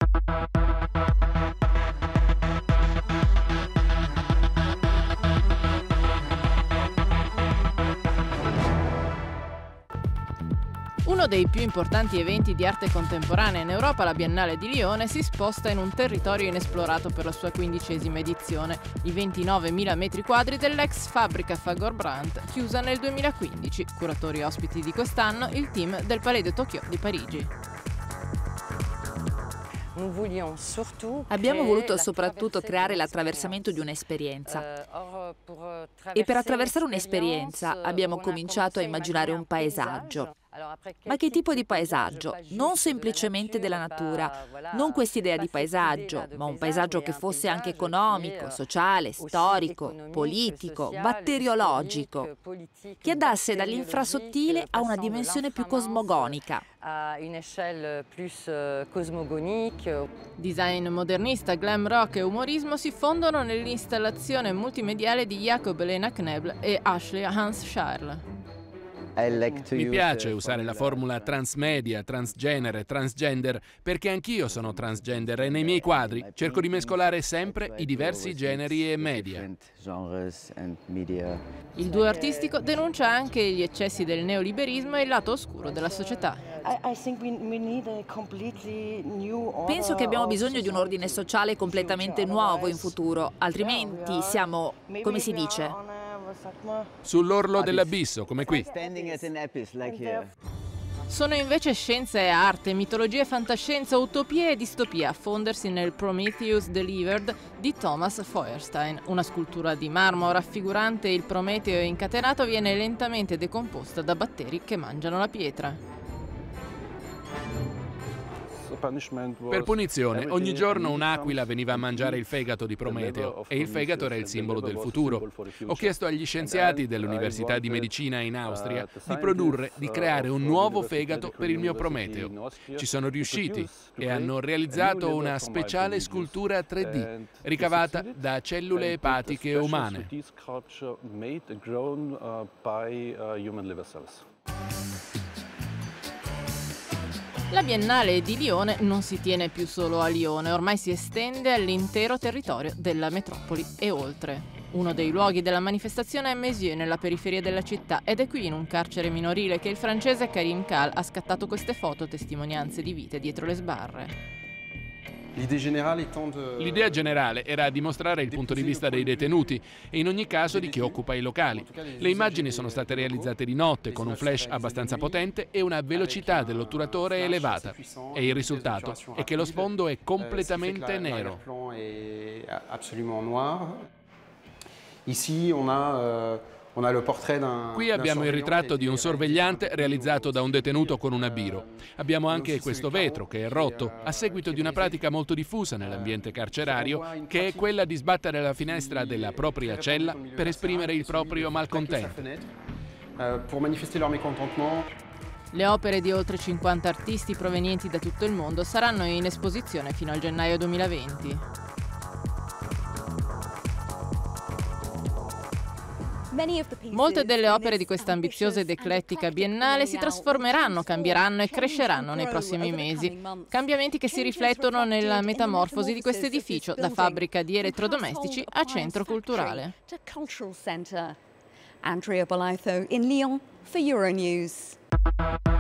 Uno dei più importanti eventi di arte contemporanea in Europa, la Biennale di Lione, si sposta in un territorio inesplorato per la sua 15ª edizione, i 29.000 metri quadri dell'ex fabbrica Fager-Brandt, chiusa nel 2015. Curatori ospiti di quest'anno, il team del Palais de Tokyo di Parigi. Abbiamo voluto soprattutto creare l'attraversamento di un'esperienza. E per attraversare un'esperienza abbiamo cominciato a immaginare un paesaggio. Ma che tipo di paesaggio? Non semplicemente della natura, non quest'idea di paesaggio, ma un paesaggio che fosse anche economico, sociale, storico, politico, batteriologico, che andasse dall'infrasottile a una dimensione più cosmogonica. Design modernista, glam rock e umorismo si fondono nell'installazione multimediale di Jacob Elena Knebel e Ashley Hans Charles. Mi piace usare la formula transmedia, transgenere, transgender, perché anch'io sono transgender e nei miei quadri cerco di mescolare sempre i diversi generi e media. Il duo artistico denuncia anche gli eccessi del neoliberismo e il lato oscuro della società. Penso che abbiamo bisogno di un ordine sociale completamente nuovo in futuro, altrimenti siamo, come si dice, sull'orlo dell'abisso, come qui. Sono invece scienza e arte, mitologia e fantascienza, utopia e distopia a fondersi nel Prometheus Delivered di Thomas Feuerstein. Una scultura di marmo raffigurante il Prometeo incatenato viene lentamente decomposta da batteri che mangiano la pietra. Per punizione, ogni giorno un'aquila veniva a mangiare il fegato di Prometeo e il fegato era il simbolo del futuro. Ho chiesto agli scienziati dell'Università di Medicina in Austria di creare un nuovo fegato per il mio Prometeo. Ci sono riusciti e hanno realizzato una speciale scultura 3D ricavata da cellule epatiche umane. La Biennale di Lione non si tiene più solo a Lione, ormai si estende all'intero territorio della metropoli e oltre. Uno dei luoghi della manifestazione è Mézières, nella periferia della città, ed è qui in un carcere minorile che il francese Karim Kall ha scattato queste foto testimonianze di vite dietro le sbarre. L'idea generale era dimostrare il punto di vista dei detenuti e in ogni caso di chi occupa i locali. Le immagini sono state realizzate di notte con un flash abbastanza potente e una velocità dell'otturatore elevata. E il risultato è che lo sfondo è completamente nero. Qui abbiamo il ritratto di un sorvegliante realizzato da un detenuto con un abbiro. Abbiamo anche questo vetro che è rotto a seguito di una pratica molto diffusa nell'ambiente carcerario, che è quella di sbattere la finestra della propria cella per esprimere il proprio malcontento. Le opere di oltre 50 artisti provenienti da tutto il mondo saranno in esposizione fino al gennaio 2020. Molte delle opere di questa ambiziosa ed eclettica biennale si trasformeranno, cambieranno e cresceranno nei prossimi mesi. Cambiamenti che si riflettono nella metamorfosi di questo edificio, da fabbrica di elettrodomestici a centro culturale. Andrea Bolaitho in Lyon for Euronews.